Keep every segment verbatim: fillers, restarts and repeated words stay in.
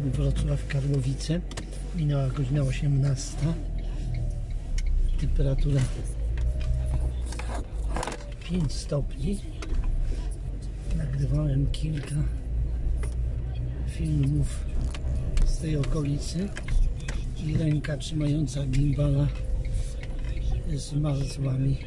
Wrocław, Karłowice. Minęła godzina osiemnasta. Temperatura pięć stopni. Nagrywałem kilka filmów z tej okolicy i ręka trzymająca gimbala zmarzła mi.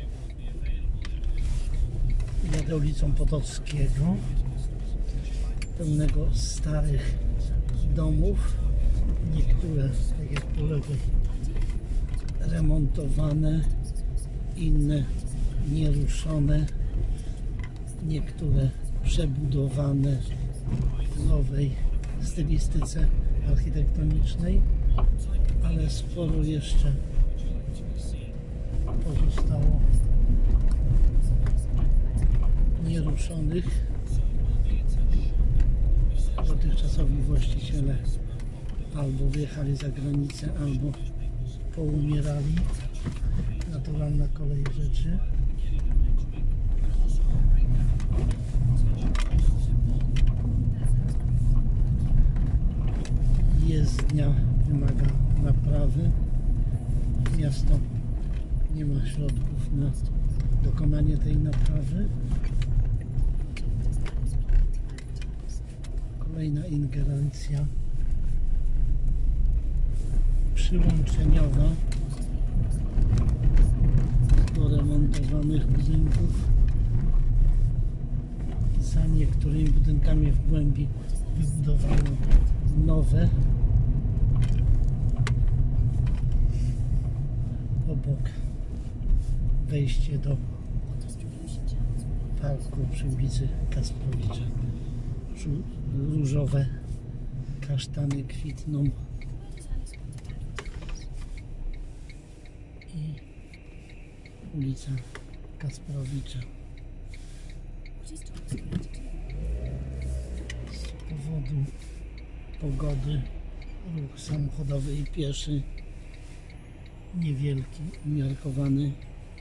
Jadę ulicą Potockiego, pełnego starych domów, niektóre, tak jak po lewej, remontowane, inne nieruszone, niektóre przebudowane w nowej stylistyce architektonicznej, ale sporo jeszcze pozostało nieruszonych. Dotychczasowi właściciele albo wyjechali za granicę, albo poumierali. Naturalna kolej rzeczy. Jezdnia wymaga naprawy. Miasto nie ma środków na dokonanie tej naprawy. Kolejna ingerencja przyłączeniowa do remontowanych budynków. Za niektórymi budynkami w głębi wybudowano nowe. Obok wejście do parku przy ulicy Kasprowicza. Różowe kasztany kwitną i ulica Kasprowicza. Z powodu pogody ruch samochodowy i pieszy niewielki, umiarkowany.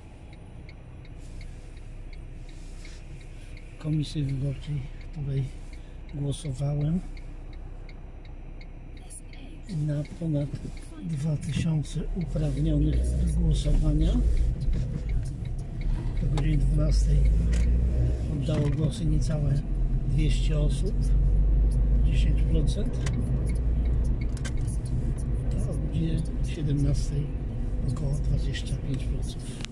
W komisji wyborczej, w której głosowałem, na ponad dwa tysiące uprawnionych do głosowania. Do godziny dwunastej oddało głosy niecałe dwieście osób, dziesięć procent. A o godzinie siedemnastej około dwadzieścia pięć procent.